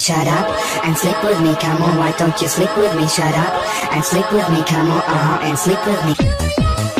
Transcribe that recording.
shut up and sleep with me, come on, why don't you sleep with me, shut up and sleep with me, come on, and sleep with me.